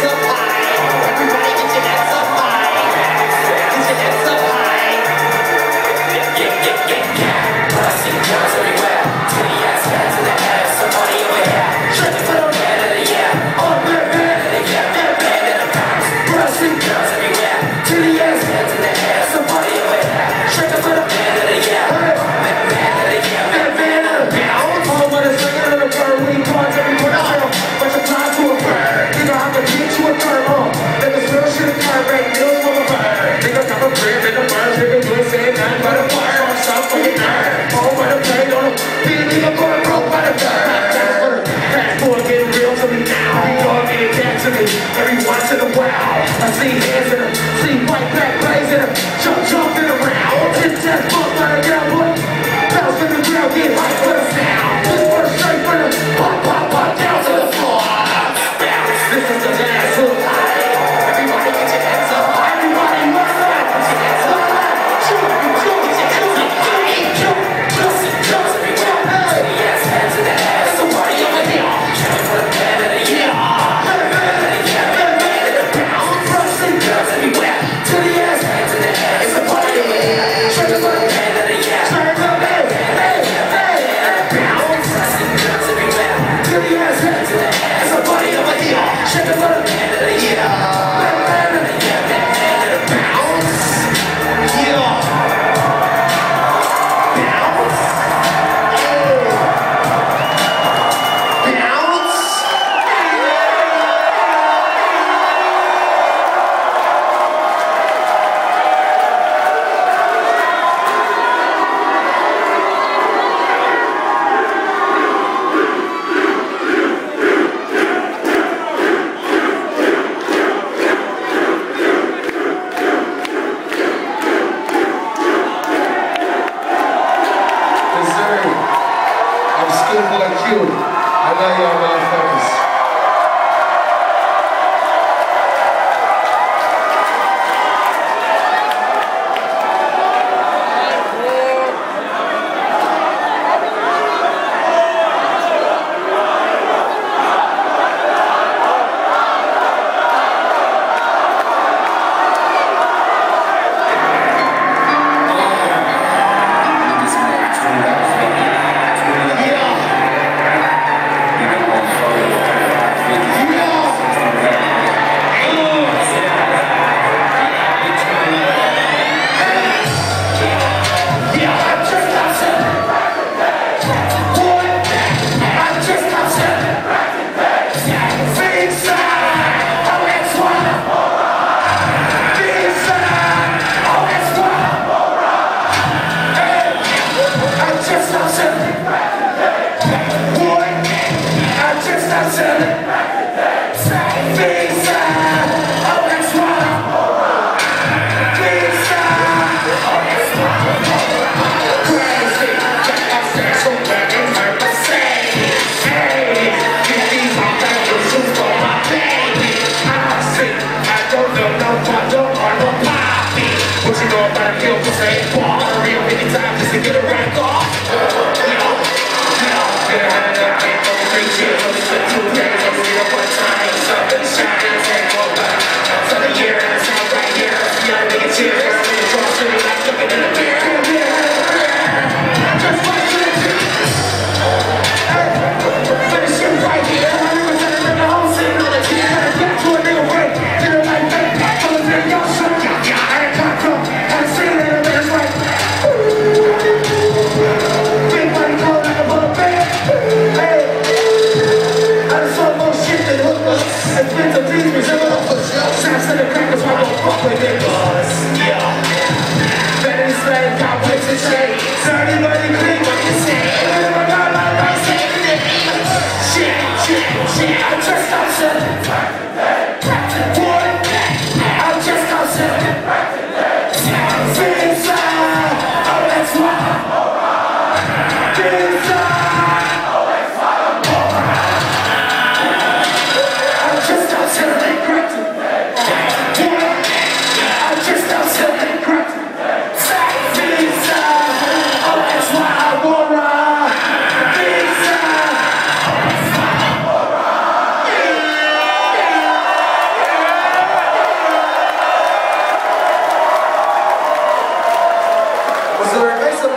hands up high. Everybody get your hands up high. Get your hands up high. Yeah. Busting girls everywhere. Titty ass hands in the air. Somebody over here. Shake it for the man of the year. Oh, man of the year. Man in the bounce. Busting girls everywhere. Titty ass hands in the air. Somebody over here. Shake it for the man of the year. Man of the year. Man of the bounce. All when it's ringing on the bird. We punch everywhere. But you fly to a bird. You know how to get you a bird on. Let this real shit occur. Break news from a bird. Nigga got a crib in the birds. Nigga do it saying nothing but a fire. Stop for your nerve. Home by the plate on them. Be a nigga going broke by the third. Fast boy getting real to me now. He dog getting back to me. Every once in a while. I see hands in them. See white back blazing them. Jumping around. Hit that fuck by the down boy. Bounce to the ground. Get hype for the sound. Just for the straight for the pop down to the floor. Bounce. This is the last hook. Everybody get your hands up. Everybody what's up? Get your hands up. Everywhere.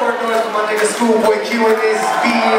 more noise for my nigga Schoolboy Q in this beat.